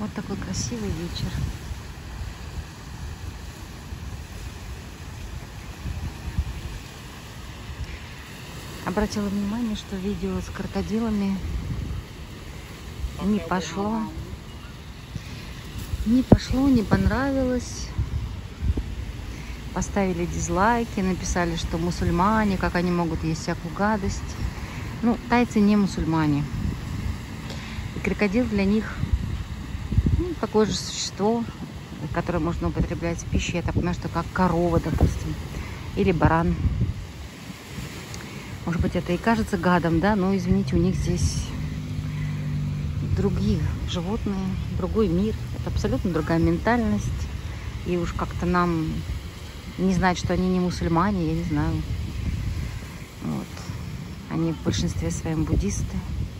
Вот такой красивый вечер. Обратила внимание, что видео с крокодилами не пошло. Не понравилось. Поставили дизлайки, написали, что мусульмане, как они могут есть всякую гадость. Ну, тайцы не мусульмане. И крокодил для них такое же существо, которое можно употреблять в пищу. Я так понимаю, что как корова, допустим, или баран. Может быть, это и кажется гадом, да, но, извините, у них здесь другие животные, другой мир. Это абсолютно другая ментальность. И уж как-то нам не знать, что они не мусульмане, я не знаю. Вот. Они в большинстве своем буддисты.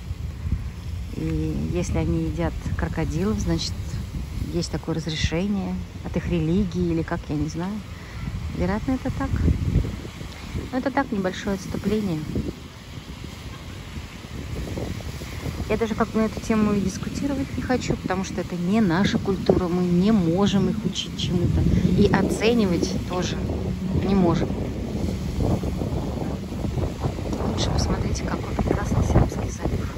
И если они едят крокодилов, значит, есть такое разрешение от их религии или как, я не знаю. Вероятно, это так. Но это так, небольшое отступление. Я даже как на эту тему и дискутировать не хочу, потому что это не наша культура. Мы не можем их учить чему-то. И оценивать тоже не можем. Лучше посмотрите, какой прекрасный Сербский залив.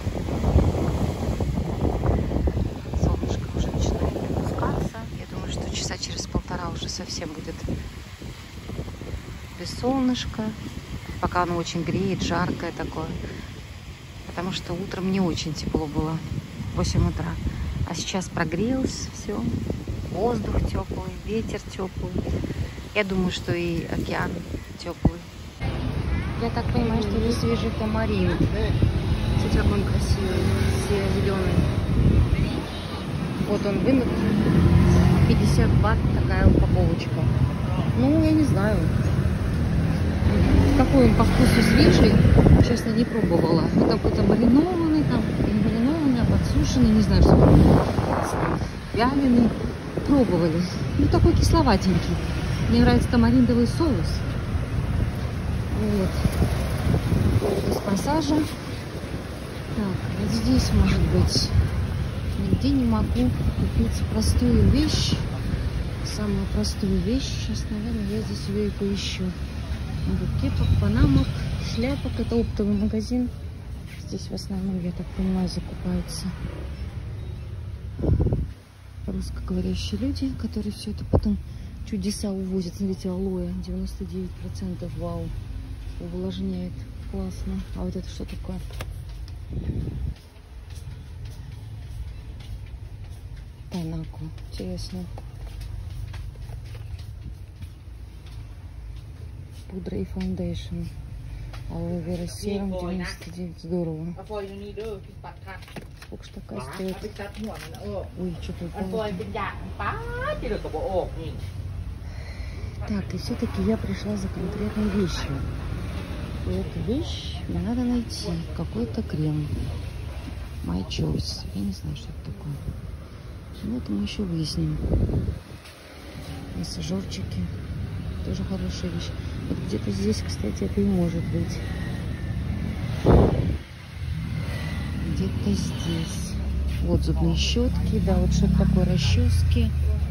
Солнышко уже начинает опускаться. Я думаю, что часа через полтора уже совсем будет без солнышка. Пока оно очень греет, жаркое такое. Потому что утром не очень тепло было, 8 утра. А сейчас прогрелось все. Воздух теплый, ветер теплый. Я думаю, что и океан теплый. Я так понимаю, что это свежий тамарин. Смотрите, как он красивый, серо-зеленый. Вот он вынут. 50 бат такая упаковочка. Ну, я не знаю. Какой он по вкусу свежий, честно, не пробовала. Он какой-то маринованный, там, не маринованный, а подсушенный, не знаю, что вяленый. Пробовали. Ну, такой кисловатенький. Мне нравится тамариндовый соус. Вот. Без массажа. Так, вот здесь, может быть, нигде не могу купить простую вещь. Самую простую вещь. Сейчас, наверное, я здесь ее и поищу. Кепок, панамок, шляпок. Это оптовый магазин. Здесь в основном, я так понимаю, закупаются русскоговорящие люди, которые все это потом чудеса увозят. Смотрите, алоэ 99%. Вау. Увлажняет. Классно. А вот это что такое? Танако. Интересно. Пудра и фаундейшн. Алоэ вера серум 99. Здорово. Сколько ж такая стоит? Ой, что-то упало. Так, и все-таки я пришла за конкретной вещью. И эту вещь мне надо найти. Какой-то крем. My Choice. Я не знаю, что это такое. Но это мы еще выясним. Массажерчики. Тоже хорошая вещь. Вот где-то здесь, кстати, это и может быть. Где-то здесь. Вот зубные щетки, да, вот что-то такое, расчески.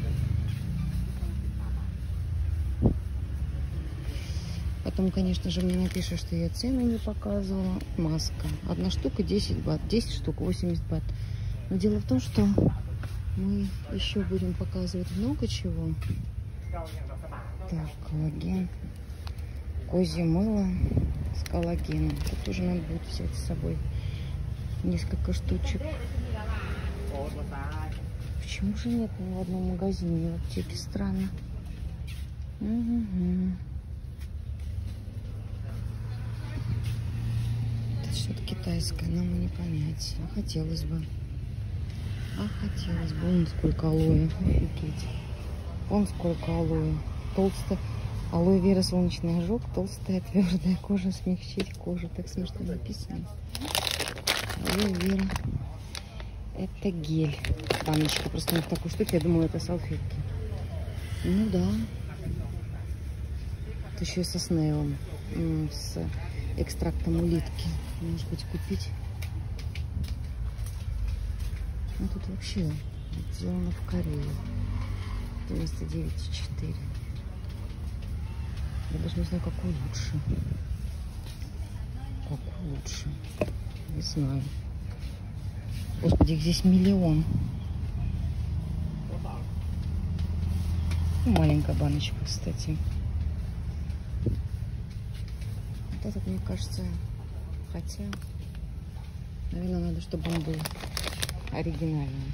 Потом, конечно же, мне напишут, что я цены не показывала. Маска. Одна штука 10 бат. 10 штук 80 бат. Но дело в том, что мы еще будем показывать много чего. Так, коллаген. Козье мыло с коллагеном. Тут тоже надо будет взять с собой несколько штучек. Почему же нет ни в одном магазине в аптеке? Странно. Это что-то китайское, нам и не понять. А хотелось бы. Вон сколько алоэ. Офигеть. Вон сколько алоэ. Толстая. Алоэ вера солнечный ожог, толстая твердая кожа, смягчить кожу. Так смешно написано. Алоэ вера. Это гель. Баночка. Просто у них такой штуки. Я думала, это салфетки. Ну да. Это еще и со снейлом. С экстрактом улитки. Может быть, купить. Ну тут вообще Сделано в Корее. 99,4. Я даже не знаю, какой лучше. Какой лучше? Не знаю. Господи, их здесь миллион. Маленькая баночка, кстати. Вот этот, мне кажется, хотя, наверное, надо, чтобы он был оригинальный.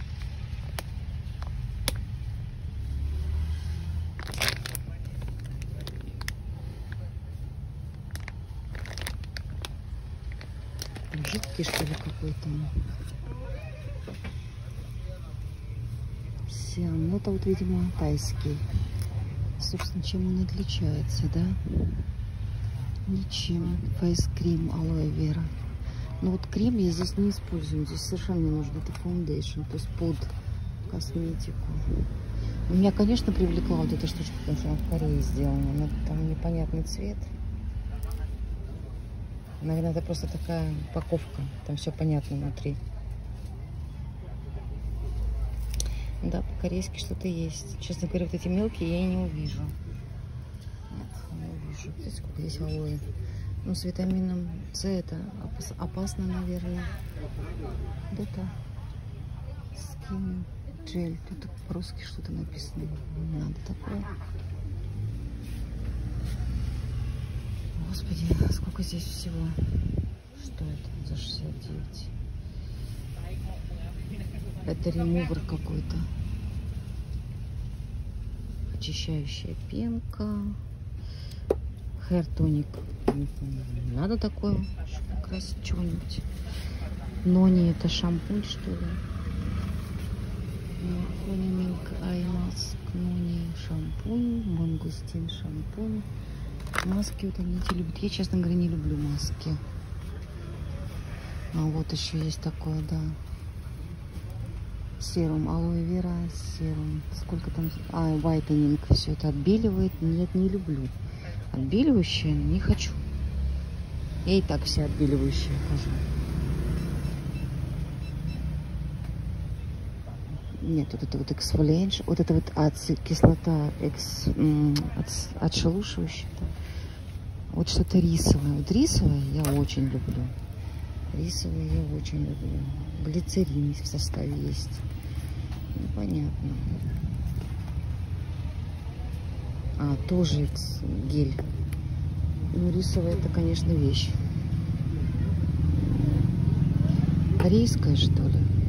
Жидкий, что ли, какой-то. Сиан. Ну, это вот, видимо, тайский. Собственно, чем он отличается, да? Ничем. Фейс-крем, алоэ вера. Но вот крем я здесь не использую. Здесь совершенно не нужно. Это фаундейшн, то есть под косметику. Меня, конечно, привлекла вот эта штучка, потому что она в Корее сделана. Но там непонятный цвет. Наверное, это просто такая упаковка. Там все понятно внутри. Да, по-корейски что-то есть. Честно говоря, вот эти мелкие я не увижу. Нет, не увижу. Здесь сколько здесь алоэ. Ну, с витамином С это опасно, наверное. Вот это скин джель. Тут по-русски что-то написано. Не надо такое. Господи, сколько здесь всего. Что это за 69? Это ремувер какой-то. Очищающая пенка. Hair тоник. Не надо такое, чтобы покрасить чего-нибудь. Нони это шампунь, что ли? Нони Милк Ай Маск. Нони шампунь. Мангустин шампунь. Маски вот они эти любят. Я, честно говоря, не люблю маски. А вот еще есть такое, да. Серум, алоэ вера, серум. Сколько там? А, вайтенинг. Все это отбеливает. Нет, не люблю. Отбеливающее не хочу. Я и так все отбеливающие хожу. Нет, вот это вот эксфолиенш. Вот это вот кислота отшелушивающая. Вот что-то рисовое. Вот рисовое я очень люблю. Рисовые я очень люблю. Глицерин в составе есть. Непонятно. А, тоже гель. Ну, рисовая это, конечно, вещь. Корейская, что ли?